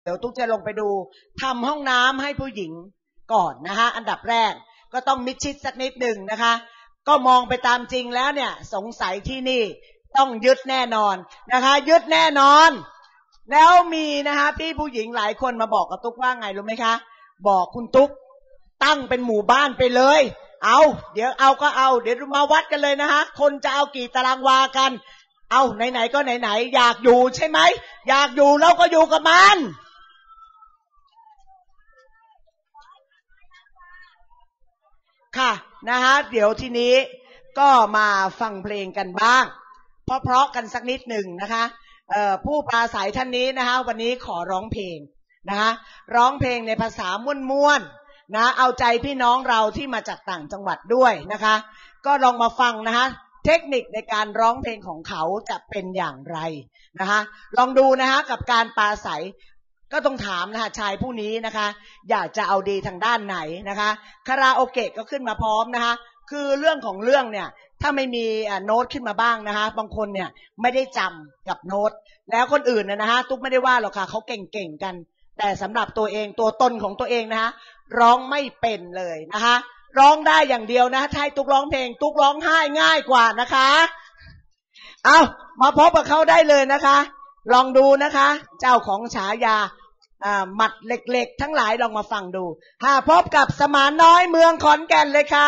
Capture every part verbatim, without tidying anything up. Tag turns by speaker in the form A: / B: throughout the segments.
A: เดี๋ยวตุ๊กจะลงไปดูทำห้องน้ำให้ผู้หญิงก่อนนะคะอันดับแรกก็ต้องมิดชิดสักนิดหนึ่งนะคะก็มองไปตามจริงแล้วเนี่ยสงสัยที่นี่ต้องยึดแน่นอนนะคะยึดแน่นอนแล้วมีนะคะพี่ผู้หญิงหลายคนมาบอกกับตุ๊กว่าไงรู้ไหมคะบอกคุณตุ๊กตั้งเป็นหมู่บ้านไปเลยเอาเดี๋ยวเอาก็เอาเดี๋ยวมาวัดกันเลยนะคะคนจะเอากี่ตารางวากันเอาไหนๆก็ไหนๆอยากอยู่ใช่ไหมอยากอยู่แล้วก็อยู่กับมันค่ะนะคะเดี๋ยวทีนี้ก็มาฟังเพลงกันบ้างเพราะๆกันสักนิดหนึ่งนะคะเอ่อผู้ปราศัยท่านนี้นะคะวันนี้ขอร้องเพลงนะคะร้องเพลงในภาษาม่วนๆนะเอาใจพี่น้องเราที่มาจากต่างจังหวัดด้วยนะคะก็ลองมาฟังนะคะเทคนิคในการร้องเพลงของเขาจะเป็นอย่างไรนะคะลองดูนะคะกับการปราศัยก็ต้องถามนะคะชายผู้นี้นะคะอยากจะเอาดีทางด้านไหนนะคะคาราโอเกะก็ขึ้นมาพร้อมนะคะคือเรื่องของเรื่องเนี่ยถ้าไม่มีโน้ตขึ้นมาบ้างนะคะบางคนเนี่ยไม่ได้จำกับโน้ตแล้วคนอื่นนะฮะตุ๊กไม่ได้ว่าหรอกค่ะเขาเก่งๆกันแต่สำหรับตัวเองตัวตนของตัวเองนะคะร้องไม่เป็นเลยนะคะร้องได้อย่างเดียวนะใช่ตุ๊กร้องเพลงตุ๊กร้องไห้ง่ายกว่านะคะเอามาพบกับเขาได้เลยนะคะลองดูนะคะเจ้าของฉายาอ่าหมัดเหล็กๆทั้งหลายลองมาฟังดูหาพบกับสมานน้อยเมืองขอนแก่นเลยค่ะ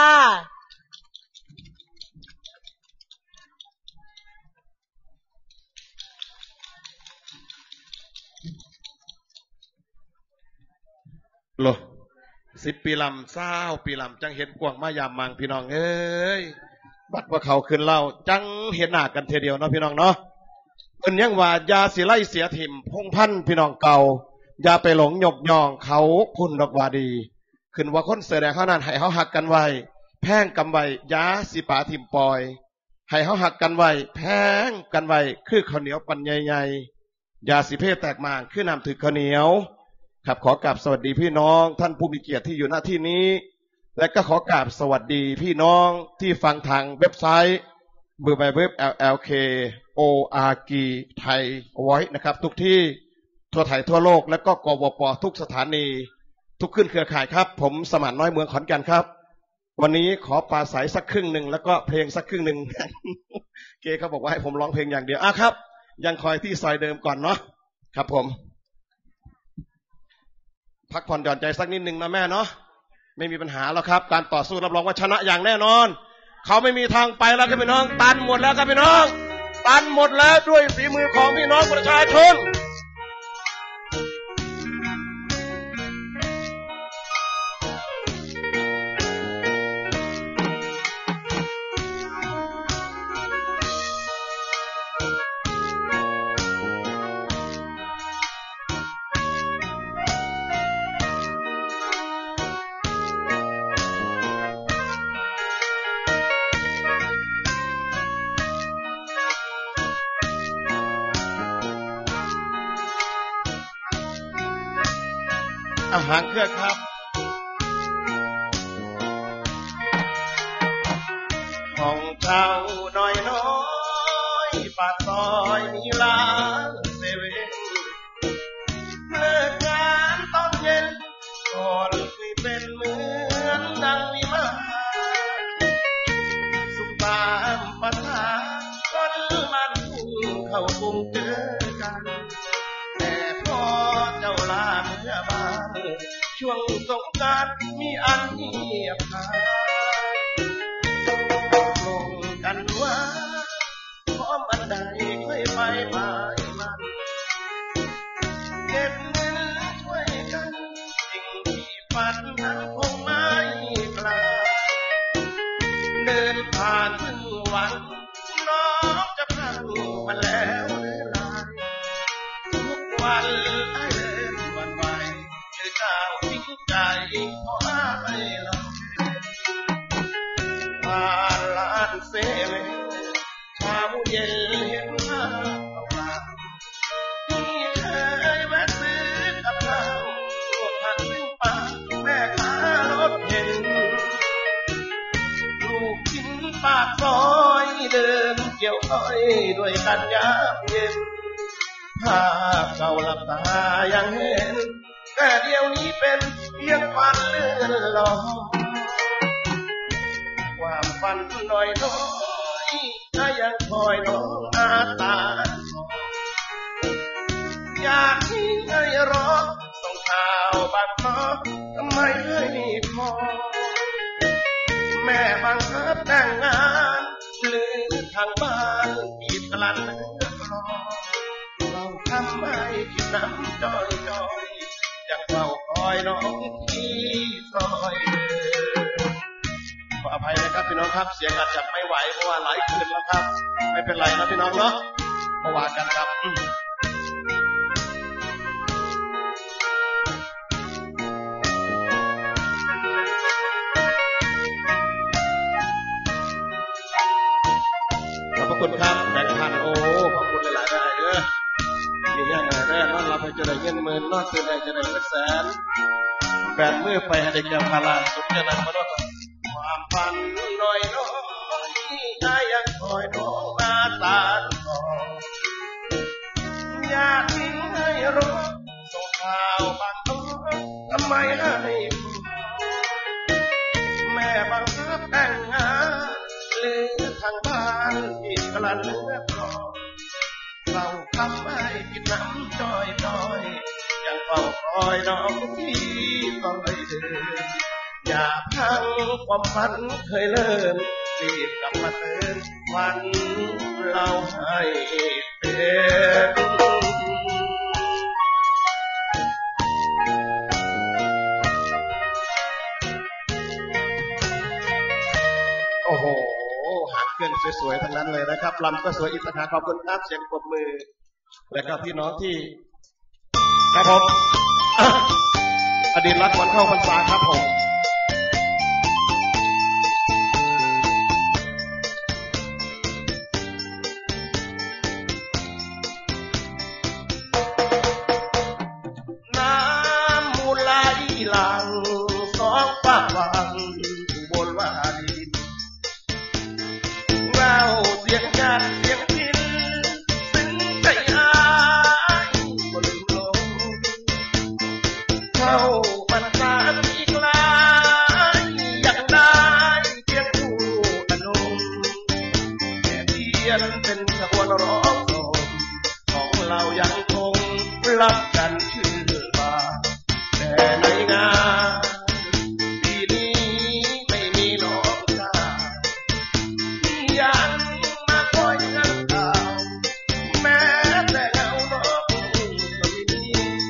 B: โลสิบปีลำเศร้าปีลำจังเห็นกวางมายามมังพี่น้องเอ้ยบัดว่าเขาขึ้นเล่าจังเห็นหน้ากันเทเดียวเนาะพี่น้องเนาะเป็นยังว่ายาสิไล่เสียถิ่มพงพันพี่น้องเก่าอย่าไปหลงหยบย่องเขาพุ่นดอกวาดีขึ้นว่าคนเสือแดงเขานั่นให้เขาหักกันไว้แพงกำไว้ยาสิป่าถิ่มปอยให้เขาหักกันไว้แพงกันไว้คือข้าวเหนียวปันใหญ่ๆยาสิเพศแตกมางคือน้ำถึกข้าวเหนียวครับขอกราบสวัสดีพี่น้องท่านผู้มีเกียรติที่อยู่หน้าที่นี้และก็ขอกราบสวัสดีพี่น้องที่ฟังทางเว็บไซต์เบอร์เว็บ แอล แอล เค โอ อาร์ จี ไทยไว้นะครับทุกที่ทั่วไทยทั่วโลกและก็กวปทุกสถานีทุกขึ้นเครือข่ายครับผมสมานน้อยเมืองขอนแก่นครับวันนี้ขอปราศัยสักครึ่งหนึ่งแล้วก็เพลงสักครึ่งหนึ่ง เกเขาบอกว่าให้ผมร้องเพลงอย่างเดียวอ่ะครับยังคอยที่ซอยเดิมก่อนเนาะครับผมพักผ่อนหย่อนใจสักนิดหนึ่งนะแม่เนาะไม่มีปัญหาแล้วครับการต่อสู้รับรองว่าชนะอย่างแน่นอนเขาไม่มีทางไปแล้วครับพี่น้องตันหมดแล้วครับพี่น้องตันหมดแล้วด้วยฝีมือของพี่น้องประชาชนอาหารเครือครับของเจ้าน้อยน้อยปากซอยมีร้านเซเว่นเลิกงานตอนเย็นก่อนคุยเป็นเหมือนดังวิมานสุขตามปัญหาคนมันพุ่งเข้ากรุงเจอกันแต่พอเจ้าลาเมื่อบ้านช่วงสงกรานต์มีอันเงียบหายตกลงกันว่าพร้อมอันใดค่อยไปหมายมันเก็บเงินช่วยกันสิ่งที่ฝันนั้นคงไม่ไกลเดินผ่านถึงวันน้องจะพลังมาแล้วหรือไรทุกวันไอ้เดินวันไปเจอเจ้าทิ้งใจขอให้เราผ่านลานเซเว่นเช้าเย็นเห็นหน้าเปล่าที่เคยแวะซื้อกับข้าวรวมทั้งซึ่งปากแม่ค้ารถเข็นลูกชิ้นปากซอยเดินเกี่ยวอ้อยด้วยกันยามเย็นภาพเก่าหลับตายังเห็นแต่เดี๋ยวนี้เป็นเพียงฝันเลื่อนลอยความฝันน้อยน้อยถ้ายังคอยน้องอาตาอยากที่ให้รอส่งข่าวบางพอทำไมไม่พอแม่บังคับแต่งงานหรือทางบ้านกีดกันเนื้อกรอเราทำไม่คิดน้ำจอยจอยยังเฝ้าคอยน้องที่ซอยขออภัยนะครับพี่น้องครับเสียงอาจจะไม่ไหวเพราะว่าหลายคืนแล้วครับไม่เป็นไรนะพี่น้องเนาะมาว่ากันครับขอบคุณครับแบงค์พันโอ้ขอบคุณหลายๆได้เด้อนี่ยังไงเด้อนอนรับไปจะได้เงินหมื่นนอนตื่นได้จะได้เงินแสนแบนมือไปให้ได้แก้วพาราสุขจะนั่งมาด้วยความพันน้อยน้อยที่ยังคอยน้องมาตาทองอยากทิ้งให้รถส่งข่าวบางตัวทำไมให้แม่บังคับแต่งงานหรือทางบ้านที่กลั่นเลือดร้อนเราทำให้กินน้ำจอยจอยยังเฝ้าคอยน้องที่ซอยเดินอย่าพังความฝันเคยเริ่มรีบกลับมาเตือนวันเราให้เป็นโอ้โหหางเครื่องสวยๆทั้งนั้นเลยนะครับลำก็สวยอีกต่างหากขอบคุณครับเสียงปรบมือและก็พี่น้องที่ครับผมอดีตรักวันเข้าพรรษาครับผมน้ำมูลไหลหลังสองฝากวังอุบลวารีเงาเสียงกันเสียงพินซึ้งใจหายบนลมเข้าบรรษาอีกหลายอยากได้เพียงผู้อนงแค่เพียนเป็นขบวนร้องโศกของเรายังคงรักกันชื่อบ้าแต่ในงานปีนี้ไม่มีน้องชายยังมาคอยกันข่าวแม้แต่เงาน้องก็ไม่มี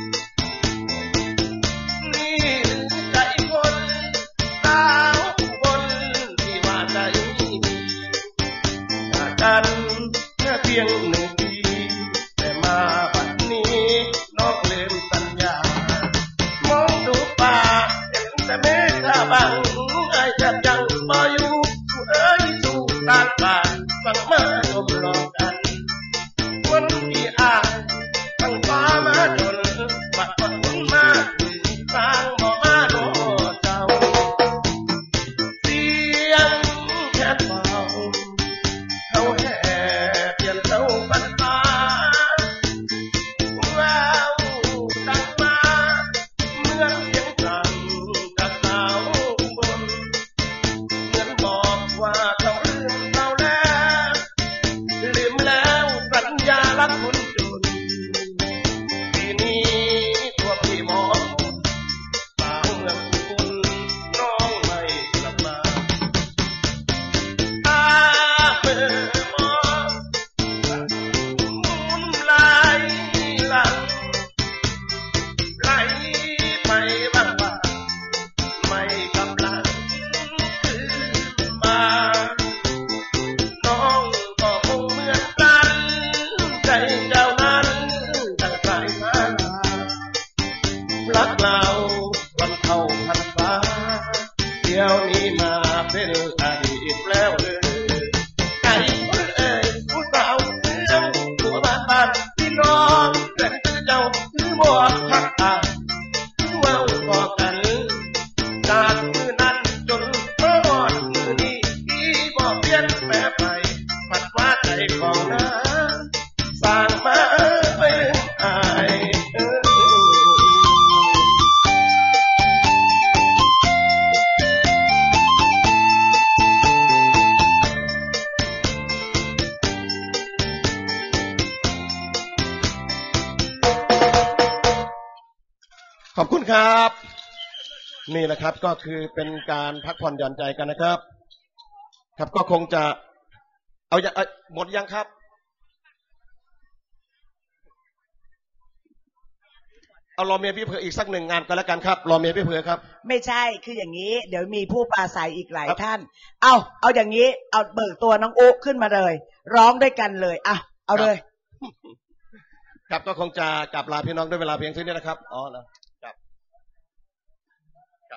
B: นี่ใจคนสาวคนที่ว่าใจมีจากกันแค่เพียงหนึ่งปีแต่มาบัดนี้น้องลืมสัญญามองดูป่าเห็นแต่เมฆาบังไอ้จับยังบ่อยู่เอ้ยสู่ตาป่าฟังมาจมหลอกกันคนที่อายทั้งฟ้ามาจนบัดคนมาถึงสร้างบ่มาโดเจ้าเสียงแค่เบาเขาแห่เปลี่ยนเจ้าบรรดาแววดังมาเหมือนเสียงสั่นจากสาวบนเหมือนบอกว่าเขาลืมเราแล้วลืมแล้วสัญญารักคนจนทีนี้ตัวพี่มองสาวเมืองคุณน้องไม่กลับมาตาเมื่อมองหมุนไหลหลังไหลไปบ้างว่าไม่กำลังคืนมาน้องก็คงเหมือนกันใจเจ้านั้นตั้งใจมารักเราวันเข้าพรรษาเดี๋ยวนี้มาเป็นอดีตแล้วเออไก่คนเอ่ยผู้สาวเมืองหัวบ้านบ้านพี่น้องแต่คือเจ้าคือหมวกทักทายเว้าต่อกันจากมือนั้นจนเมื่อวานมือนี้ที่บอกเปลี่ยนแปลไปผัดว่าใจของน้าสร้างมาไปลืมขอบคุณครับ นี่นะครับก็คือเป็นการพักผ่อนหย่อนใจกันนะครับ ครับก็คงจะเอาอย่าหมดยังครับเอารอเมียพี่เผืออีกสักหนึ่งงานกันแล้วกันครับรอเมียพี่เผือครับ
A: ไม่ใช่คืออย่างนี้เดี๋ยวมีผู้ปราศัยอีกหลายท่านเอาเอาอย่างนี้เอาเบิกตัวน้องอุ๊ขึ้นมาเลยร้องด้วยกันเลยอ่ะเอาเลย
B: ครับก็คงจะกลับลาพี่น้องด้วยเวลาเพียงเท่านี้นะครับอ๋อนะครับครับ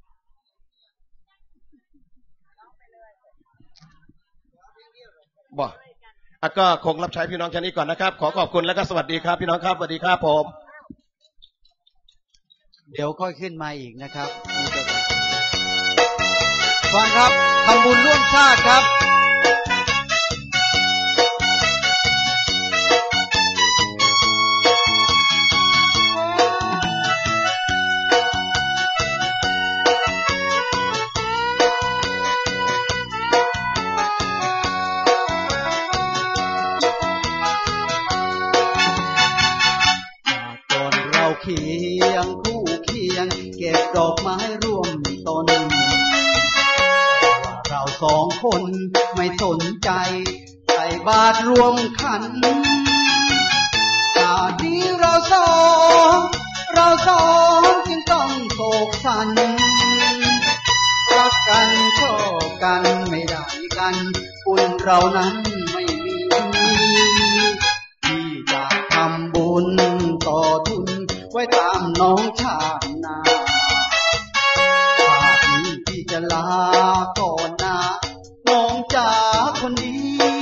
B: บ่อ่ะก็คงรับใช้พี่น้องแค่นี้ก่อนนะครับขอขอบคุณและก็สวัสดีครับพี่น้องครับสวัสดีครับผม
C: เดี๋ยวค่อยขึ้นมาอีกนะครับฟังครับทำบุญร่วมชาติครับก่อนเราเคียงคู่เคียงเก็บดอกไม้ร่วมต้นว่าเราสองคนไม่สนใจใส่บาตรรวมขันชาตินี้เราสองเราสองจึงต้องโศกสันรักกันชอบกันไม่ได้กันบุญเรานั้นไม่มีที่จะทำบุญต่อทุนไว้ตามน้องชาติหน้าชาตินี้ที่จะลาก่อนนะน้องจ๋าคนดี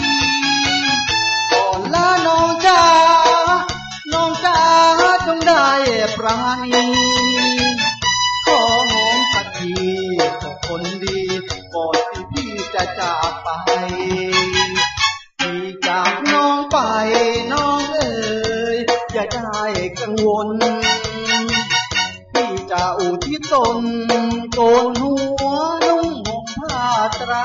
C: ก่อนลาน้องจ๋าน้องจ๋าจงได้ปราณีขอหอมสักทีกับคนดีก่อนที่พี่จะจากไปพี่จากน้องไปน้องเอ๋ยอย่าได้กังวลพี่จะอุทิศตนโกนหัวนุ่งห่มผ้าไตร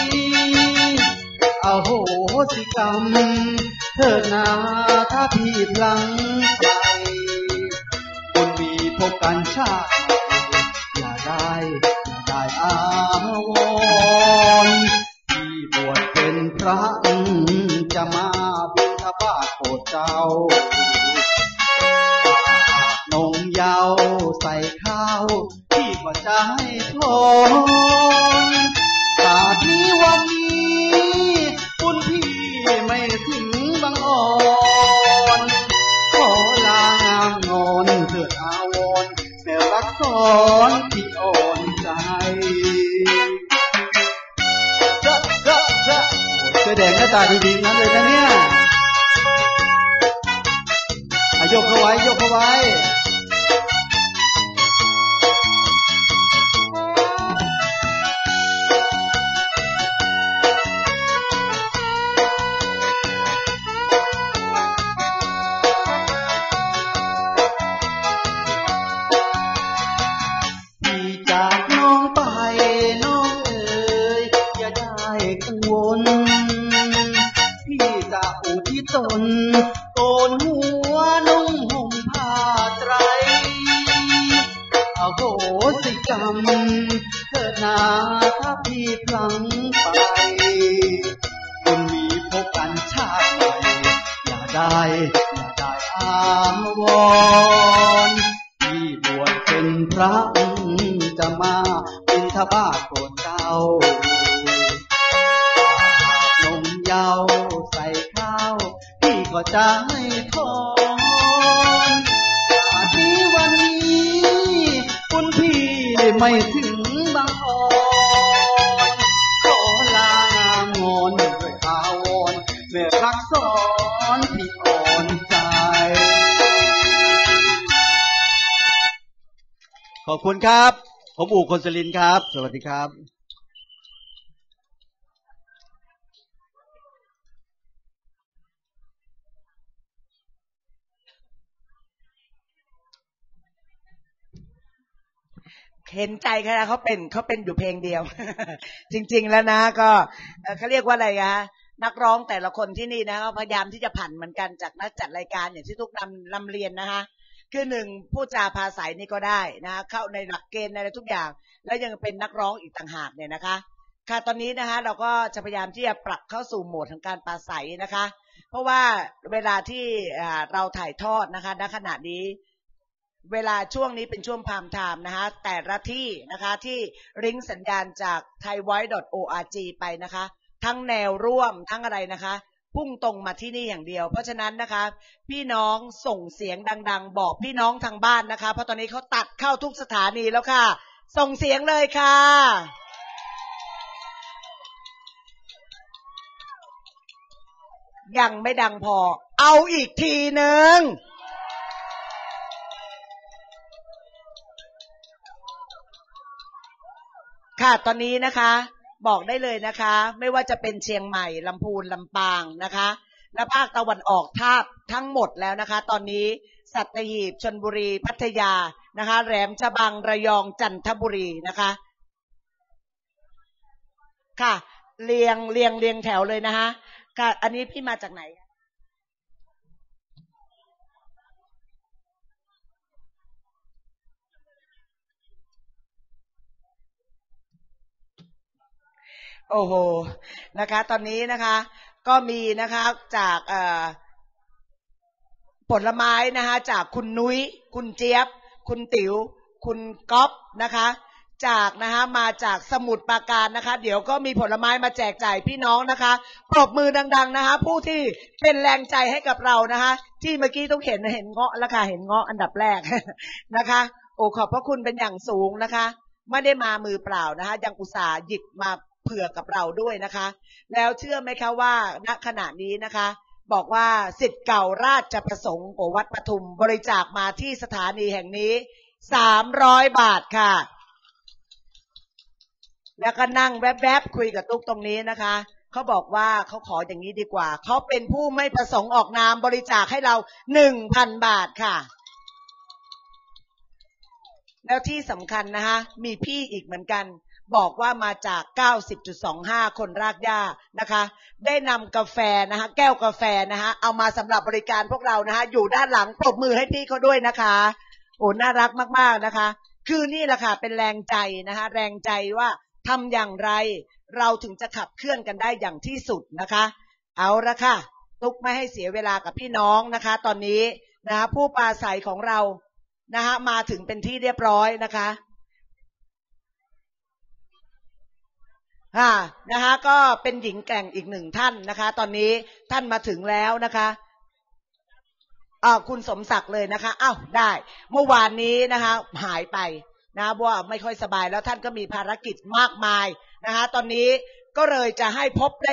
C: อโหสิกรรมเถิดนาถ้าพี่พลังไปคนมีพบกันชาติอย่าได้อย่าได้อาวรณ์พี่บวชเป็นพระจะมาบิณฑบาตโปรดเจ้านงเยาใส่ข้าวพี่ก็จะให้ทนชาตินี้วันนี้คุณพี่ไม่ถึงบางอ่อนขอลางามงอนเถิดอาวรแม่รักสอนพี่อ่อนใจจะจะจะเสื้อแดงหน้าตาดีๆนั้นเลยนะเนี่ยยกเข้าไว้ยกเข้าไว้พี่จากน้องไปน้องเอ๋ยอย่าได้กังวลพี่จะอุทิศตนโกนหัวนุ่งห่มผ้าไตรอโหสิกรรมเถิดนาถ้าพี่พลังไปบุญมีพบกันชาติใหม่อย่าได้อย่าได้อาวรณ์พี่บวชเป็นพระจะมาบิณฑบาตโปรดเจ้านมเยาใส่ข้าวพี่ก็จะให้ทอนชาตินี้วันนี้คุณพี่ไม่ถึงบางอ่อนขอลางามงอนด้วยอาวรณ์แม่รักสอนพี่อ่อนใจขอบคุณครับผมอู่คนสลินครับสวัสดีครับ
A: เห็นใจเขานะเขาเป็นเขาเป็นอยู่เพลงเดียว จริงๆแล้วนะก็เขาเรียกว่าอะไรนะนักร้องแต่ละคนที่นี่นะเขาพยายามที่จะผันเหมือนกันจากนักจัดรายการอย่างที่ทุกนำนำเรียนนะคะคือหนึ่งพูดจาภาษานี่ก็ได้นะคะเข้าในหลักเกณฑ์ในทุกอย่างแล้วยังเป็นนักร้องอีกต่างหากเนี่ยนะคะค่ะตอนนี้นะคะเราก็จะพยายามที่จะปรับเข้าสู่โหมดของการปราศัยนะคะเพราะว่าเวลาที่เราถ่ายทอดนะคะณขณะนี้เวลาช่วงนี้เป็นช่วงพามไทม์นะคะแต่ละที่นะคะที่ริงสัญญาณจาก ไทย ไวซ์ ดอท โอ อาร์ จี ไปนะคะทั้งแนวร่วมทั้งอะไรนะคะพุ่งตรงมาที่นี่อย่างเดียวเพราะฉะนั้นนะคะพี่น้องส่งเสียงดังๆบอกพี่น้องทางบ้านนะคะเพราะตอนนี้เขาตัดเข้าทุกสถานีแล้วค่ะส่งเสียงเลยค่ะยังไม่ดังพอเอาอีกทีหนึ่งค่ะตอนนี้นะคะบอกได้เลยนะคะไม่ว่าจะเป็นเชียงใหม่ลำพูนลำปางนะคะและภาคตะวันออกทาบทั้งหมดแล้วนะคะตอนนี้สัตหีบชลบุรีพัทยานะคะแหลมฉบังระยองจันทบุรีนะคะค่ะเรียงเรียงเรียงแถวเลยนะคะค่ะอันนี้พี่มาจากไหนโอ้โหนะคะตอนนี้นะคะก็มีนะคะจากเอ่อผลไม้นะคะจากคุณนุ้ยคุณเจี๊ยบคุณติ๋วคุณก๊อฟนะคะจากนะคะมาจากสมุทรปราการนะคะเดี๋ยวก็มีผลไม้มาแจกจ่ายพี่น้องนะคะปรบมือดังๆนะคะผู้ที่เป็นแรงใจให้กับเรานะคะที่เมื่อกี้ต้องเห็นเห็นเงาะแล้วค่ะเห็นเงาะอันดับแรกนะคะโอ้ขอบพระคุณเป็นอย่างสูงนะคะไม่ได้มามือเปล่านะคะยังอุตส่าห์หยิบมาเผื่อกับเราด้วยนะคะแล้วเชื่อไหมคะว่าณขณะนี้นะคะบอกว่าศิษย์เก่าราชประสงค์ของวัดปทุมบริจาคมาที่สถานีแห่งนี้สามร้อยบาทค่ะแล้วก็นั่งแวบๆคุยกับตุ๊กตรงนี้นะคะเขาบอกว่าเขาขออย่างนี้ดีกว่าเขาเป็นผู้ไม่ประสงค์ออกนามบริจาคให้เรา หนึ่งพัน บาทค่ะแล้วที่สำคัญนะคะมีพี่อีกเหมือนกันบอกว่ามาจาก เก้าสิบจุดสองห้า คนรากหญ้านะคะได้นำกาแฟนะคะแก้วกาแฟนะคะเอามาสำหรับบริการพวกเรานะคะอยู่ด้านหลังปรบมือให้พี่เขาด้วยนะคะโอ้น่ารักมากๆนะคะคือนี่แหละค่ะเป็นแรงใจนะคะแรงใจว่าทำอย่างไรเราถึงจะขับเคลื่อนกันได้อย่างที่สุดนะคะเอาละค่ะตุ๊กไม่ให้เสียเวลากับพี่น้องนะคะตอนนี้นะคะผู้ปราศัยของเรานะคะมาถึงเป็นที่เรียบร้อยนะคะค่ะนะคะก็เป็นหญิงแกร่งอีกหนึ่งท่านนะคะตอนนี้ท่านมาถึงแล้วนะคะอ่าคุณสมศักดิ์เลยนะคะอ้าวได้เมื่อวานนี้นะคะหายไปนะว่าไม่ค่อยสบายแล้วท่านก็มีภารกิจมากมายนะคะตอนนี้ก็เลยจะให้พบ